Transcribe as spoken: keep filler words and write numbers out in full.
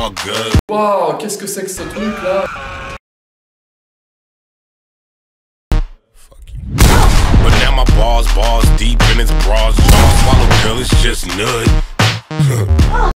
all good. Waouh, qu'est-ce que c'est que ce truc là? Fuck you. But now my balls, balls deep in its bras. Jaw swallow, girl, it's just nut.